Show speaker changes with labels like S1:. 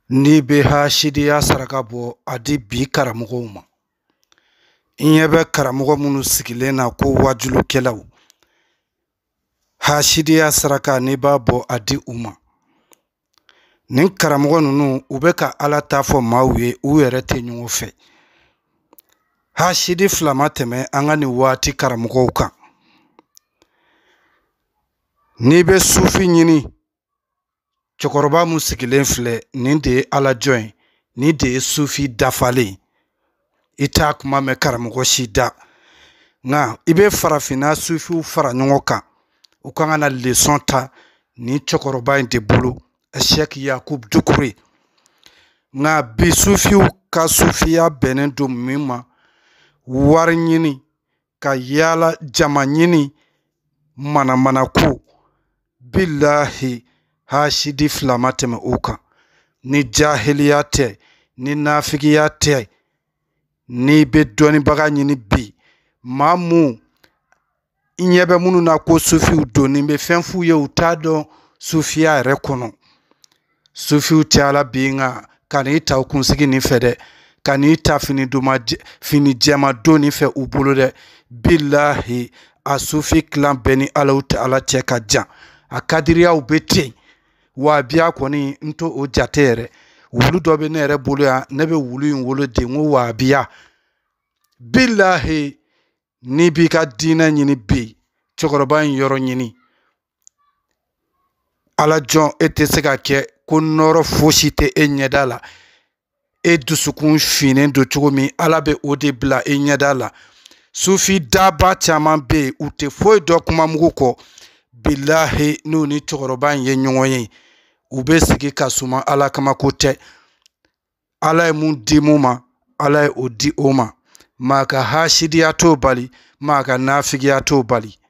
S1: Ni be hashidiya saraka bɔ adi bi karamɔgɔw ma. Ɲɛ bɛ karamɔgɔ minnu sigilen na ko wajulukɛlaw. Hashidiya saraka ni b'a bɔ adi u ma. Nin karamɔgɔ ninnu u bɛ ka Ala ta fɔ maaw ye u yɛrɛ tɛ ɲɔgɔn fɛ. Hashidi fila ma tɛmɛ an ka nin waati karamɔgɔw kan. Ni bɛ sufi ɲini cɛkɔrɔba mun sigilen filɛ nin de ye Ala jɔn ye, nin de ye sufi dafalen. I t'a kuma mɛn karamɔgɔ si da. Nka i bɛ farafinna sufiw fara ɲɔgɔn kan u kan ka na leçon ta nin cɛkɔrɔba in de bolo, Gaoussou Doucoure. Nka bi sufiw ka sufiya bɛnnen don min ma, wari ɲini ka yaala jama ɲini manamana ko, billahi hashidi fila ma tɛmɛ o kan. Ni jahiliya tɛ, ni nafigiya tɛ, ni bɛ dɔnnibaga ɲini bi, maa mun i ɲɛ bɛ minnu na ko sufiw don, ni bɛ fɛn f'u ye u t'a dɔn sufiya yɛrɛ kɔnɔ. Sufiw tɛ Ala bi nka ka n'i ta u kunsigi nin fɛ dɛ, ka n'i ta fini jɛma don nin fɛ u bolo dɛ. Billahi a sufi kilan bɛɛ ni Ala tɛ Ala cɛ ka jan. A kadiriyaw bɛ ten, wahabiya kɔni n to o jate yɛrɛ. Wulu dɔ bɛ ne yɛrɛ bolo yan, ne bɛ wulu in wolo de, n ko wahabiya. Billahi ni b'i ka diinɛ ɲini bi, cɛkɔrɔba in yɔrɔ ɲini. Ala jɔn e tɛ se ka kɛ ko nɔrɔ fosi tɛ e ɲɛda la. E dusukun finnen don cogo min, Ala bɛ o de bila e ɲɛda la. Sufi daba caman bɛ yen, u tɛ foyi dɔn kuma mugu kɔ. Billahi n'u ni cɛkɔrɔba in ye ɲɔgɔn ye, u bɛ sigi ka suma Ala kama ko tɛ. Ala ye mun di mun ma, Ala ye o di o ma. Maa ka hashidiya t'o bali, maa ka nafigiya t'o bali.